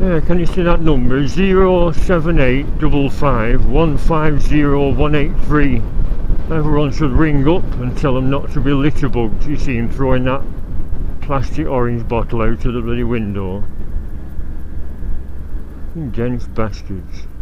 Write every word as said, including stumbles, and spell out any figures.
Yeah, can you see that number? zero seven eight five five one five zero one eight three. Everyone should ring up and tell them not to be litterbugs. You see him throwing that plastic orange bottle out of the bloody window. Dense bastards.